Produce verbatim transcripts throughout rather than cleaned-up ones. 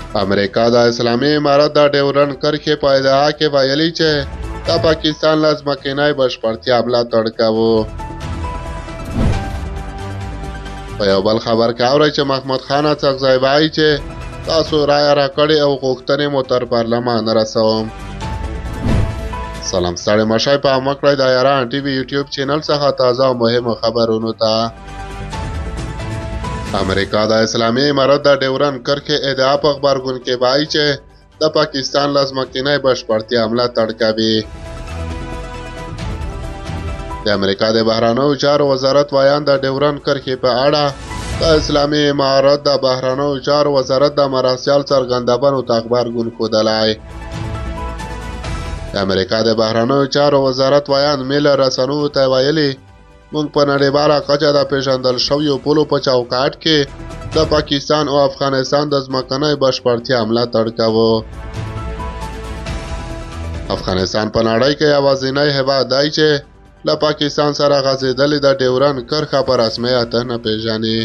امریکا د اسلامي امارت د ډیورنډ کرښې په ادعا کې ویلي چې د پاکستان له ځمکنۍ بشپړتیا ملاتړ کوو. په یو بل خبر کې اورئ چې محمود خان اڅکزی وایي چې تاسو رایه راکړې او غوښتنې مو تر پارلمان رسوم. سلام ستړي مشئ په عامه کړئ د ایران ټي وي یوټیوب چینل څخه تازه او مهمو خبرونو ته. امریکا د اسلامي امارت د ډیورنډ کرښې ادعا په غبرګون کې وایي چې د پاکستان له ځمکنۍ بشپړتیا ملاتړ کوي. د امریکا د بهرنیو چارو وزارت ویان د ډیورنډ کرښې په اړه د اسلامي امارت د بهرنیو چارو وزارت د مراسیل څرګندونو ته غبرګون ښودلی. د امریکا د بهرنیو چارو وزارت ویان میل رسنیو ته ویلي موږ په نړیواله کچه د پیژندل شویو پولو په چوکاټ کې د پاکستان او افغانستان د ځمکنۍ بشپړتیا ملاتړ کوو. افغانستان په نړۍ کې یوازینی هېواد دی چې له پاکستان سره غځېدلې د ډیورنډ کرښه په رسمیت نه پیژني.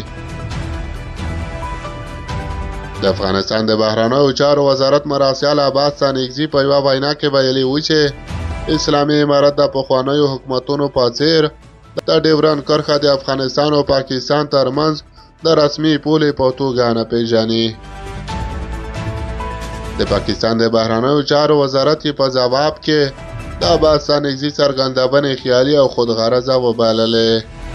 د افغانستان د بهرنیو چارو وزارت مراسیل عباس ستانکزي په یوه وینا کې ویلي و چې اسلامي امارت د پخوانیو حکومتونو په څېر د ډیورنډ کرښه د افغانستان او پاکستان ترمنځ د رسمي پولې په توګه نه پیژني. د پاکستان د بهرنیو چارو وزارت په ځواب کې د عباس ستانکزي څرګندونې خیالي او خودغرضه وبللې.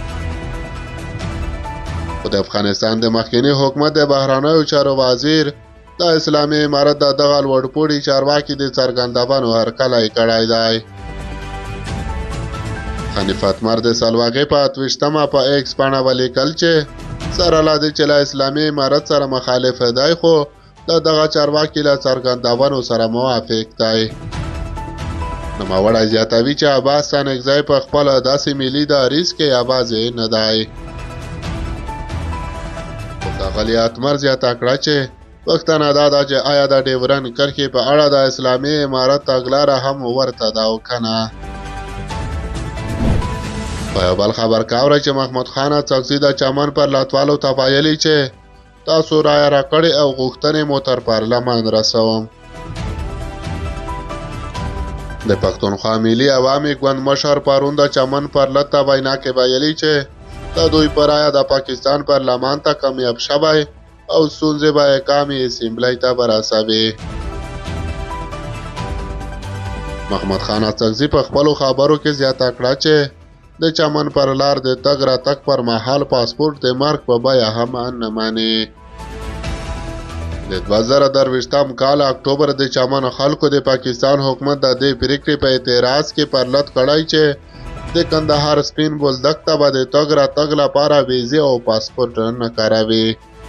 خو د افغانستان د مخکني حکومت د بهرنیو چارو وزیر د اسلامي امارت د دغه لوړپوړي چارواکي د څرګندونو هرکلی کړی دی. خلیفت مرد سلواغې په اتویشتمه په ایکس پاڼه ولیکل چې سره له دې چې له اسلامي امارت سره مخالف دی خو د دغه چارواکي له څرګندونو سره موافق دی. نوموړی زیاتوي چې عباس ستانکزی په خپله داسې ملي دریځ کې یوازې نه دی. ښاغلي اتمر زیاته کړه چې پوښتنه دا ده چې آیا د ډیورنډ کرښې په اړه د اسلامي امارت تګلاره هم ورته ده او که نه. په یو بل خبر کې اورئ چې محمود خان اڅکزي د چمن پر لاتوالو ته ویلي چې تاسو رایه راکړې او غوښتنې مو تر پارلمان رسوم. د پښتونخوا ملي عوامي ګوند مشر پرون د چمن پر لت ته وینا کې ویلي چې د دوی په رایه د پاکستان پارلمان ته کامیاب شوی او ستونزې به یې کامې اسمبلۍ ته برسوي. محمود خان اڅکزي په خپلو خبرو کې زیاته کړه چې د چمن پر لار د تګ راتګ پر مهال پاسپورټ د مرګ په بیه هم نه ماني. د دوه زره درویشتم کال اکتوبر د چمن خلکو د پاکستان حکومت د دې پریکړې په اعتراض کې پرلط کړی چې د کندهار سپین بولدک ته به د تګ راتګ لپاره ویزې او پاسپورټ نه کاروي.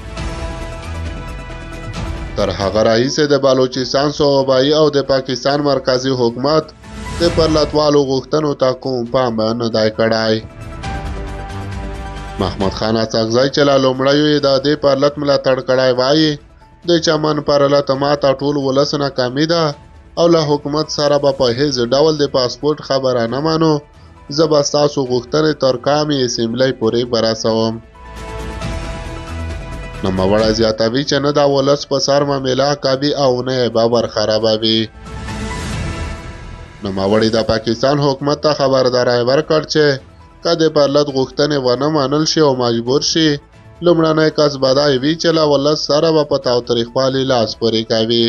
تر هغه راهیسې د بلوچستان صوبایي او د پاکستان مرکزي حکومت د پرلطوالو غوښتنو ته کوم پام نه دی کړی. محمود خان اڅکزی چې له لومړیو یې د دې پرلط ملاتړ کړی وایي د چمن پرلط ماته ټول ولس ناکامي ده او له حکومت سره به په هیڅ ډول د پاسپورټ خبره نه منو. زه به ستاسو غوښتنې تر کامې اسمبلۍ پورې برسوم. نوموړی زیاتوي چې نه د ولس په سر معامله کوي او نه یې باور خرابوي. نوموړي د پاکستان حکومت ته خبرداری ورکړ چې که د پرلط غوښتنې ونه منل شي او مجبور شي لومړنی کس به دی وي چې له ولس سره به په تاوتریخوالي لاس پورې کوي.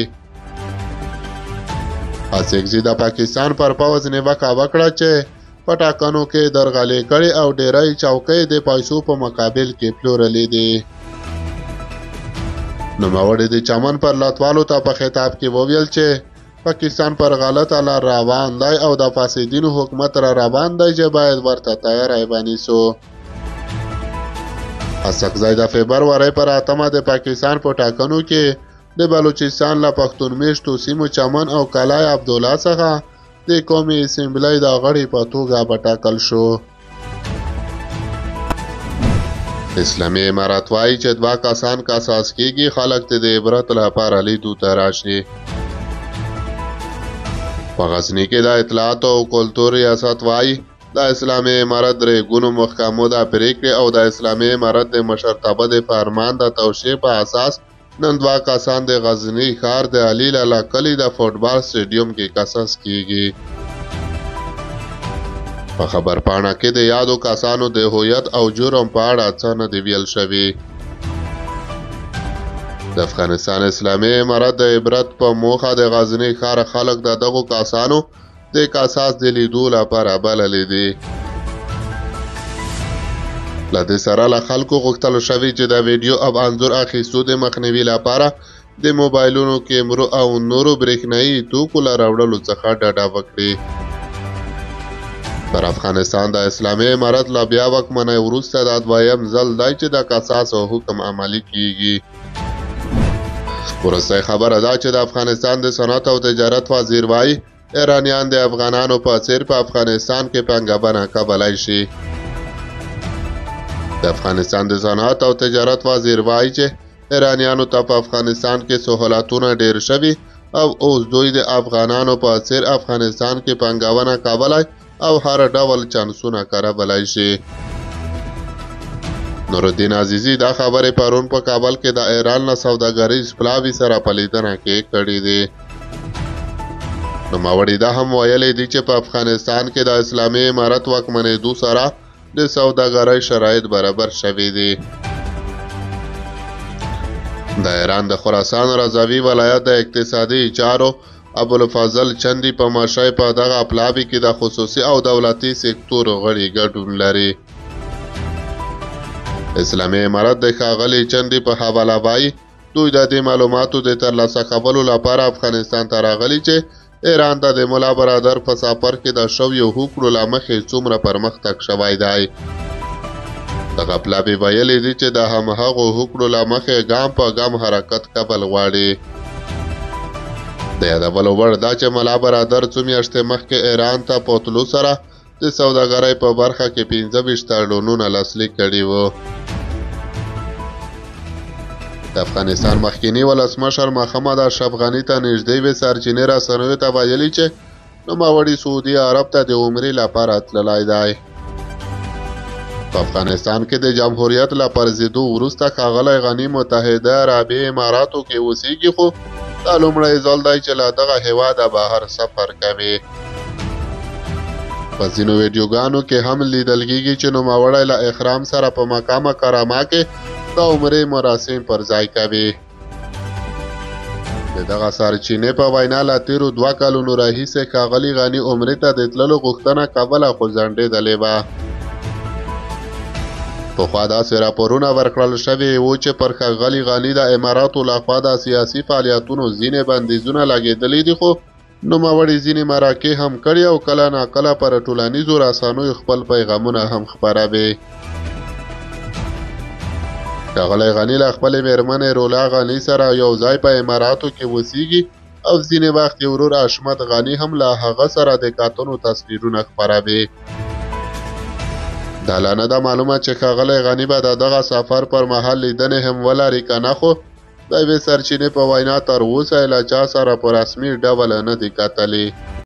اڅکزي د پاکستان پر پوځ نیوکه وکړه چې په ټاکنو کې درغلي کړې او ډېری چوکۍ د پیسو په مقابل کې پلورلې دي. نوموړي د چمن پر لاتوالو ته په خطاب کې وویل چې پاکستان پر غلطه لار روان دی او د فاسدینو حکومت را روان دی چې باید ورته تیاری ونیسو. اڅکزی د فبرورۍ پر اتمه د پاکستان په ټاکنو کې د بلوچستان له پښتون میشتو سیمو چمن او کلای عبدالله څخه د قومي اسمبلۍ د غړي په توګه وټاکل شو. اسلامي امارت وایي چې دوه کسان که اساس کېږي خلک ته د عبرت لپاره لیدو ته راشي. په غزني کې د اطلاعاتو او کلتور ریاست وایي د اسلامي امارت درې ګونو محکمو د پریکړې او د اسلامي امارت د مشرتابه د فرمان د توشیح په اساس نن دوه کسان د غزني ښار د علي لالا کلي د فوټبال سټیډیم کې قصاص کیږي. په خبرپاڼه کې د یادو کسانو د هویت او جرم په اړه څه نه دي ویل شوي. د افغانستان اسلامي امارت د عبرت په موخه د غزني ښار خلک د دغو کسانو د قصاص د لیدو لپاره بللي دي. له دې سره له خلکو غوښتل شوي چې د ویډیو او انځور اخیستو د مخنیوي لپاره د موبایلونو کیمرو او نورو برېښنایي توکو له راوړلو څخه ډډه وکړي. پر افغانستان د اسلامي امارت له بیا واکمنۍ وروسته دا دویم ځل دی چې د قصاص او حکم عملي کیږي. وروستی خبره ده چې د افغانستان د صنعت او تجارت وزیر وایي ایرانیان د افغانانو په څیر په افغانستان کې پانګونه کولی شي. د افغانستان د صنعت او تجارت وزیر وایي چې ایرانیانو ته په افغانستان کې سهولتونه ډیر شوي او اوس دوی د افغانانو په څیر افغانستان کې پانګونه کولی او هر ډول چانسونه کارولی شي. نورالدین عزیزي دا خبرې پرون په کابل کې د ایران له سوداګریز پلاوي سره په لیدنه کې کړې دي. نوموړي دا هم ویلي دي چې په افغانستان کې د اسلامي امارت واکمنېدو سره د سوداګرۍ شرایط برابر شوي دي. د ایران د خراسان رضاوي ولایت د اقتصادي چارو ابوالفضل چندي په مشای په دغه پلاوي کې د خصوصي او دولتي سکتور غړي ګډون لري. اسلامي امارت د ښاغلي چندي په حواله وایي دوی د دې معلوماتو د ترلاسه کولو لپاره افغانستان ته راغلي چې ایران ته د ملا برادر په سفر کې د شویو هوکړو له مخې څومره پرمختګ شوی دی. دغه پلاوي ویلي دي چې د همهغو هوکړو له مخې ګام په ګام حرکت کول غواړي. د یادولو وړ دا چې ملا برادر څو میاشتې مخکې ایران ته په تلو سره د سوداګرۍ په برخه کې پنځه ویشت تړونونه لاسلیک کړي وو. د افغانستان مخکینی ولسمشر محمد اشرف غني ته نږدې وې سرچینې رسنیو ته ویلي چې نوموړي سعودي عرب ته د عمرې لپاره تللی دی. په افغانستان کې د جمهوریت له پرځېدو وروسته ښاغلی غني متحده عربي اماراتو کې اوسیږي خو دا لومړی ځل دی چې له دغه هېواده بهر سفر کوي. په ځینو ویډیوګانو کې هم لیدل کېږي چې نوموړی له احرام سره په مکه مکرمه کې د عمرې مراسم پر ځای کوي. د دغه سرچینې په وینا له تېرو دوه کلونو راهیسې ښاغلي غني عمرې ته د تللو غوښتنه کوله خو ځنډېدلې وه. پخوا داسې راپورونه ورکړل شوي وو چې پر ښاغلي غني د اماراتو لخوا د سیاسي فعالیتونو ځینې بندیزونه لګېدلي دي خو نوموړي ځینې مرکې هم کړي او کله ناکله پر ټولنیزو رسنیو خپل پیغامونه هم خپروي. ښاغلی غني له خپلې مېرمنې رولا غني سره یو ځای په اماراتو کې اوسیږي او ځینې وخت یې ورور حشمت غني هم له هغه سره د کتنو تصویرونه خپروي. دا لا نه ده معلومه چې ښاغلی غني به د دغه سفر پر مهال لیدنې هم ولري که نه خو د یوې سرچینې په وینا تر اوسه یې له چا سره په رسمي ډول نه دي کتلي.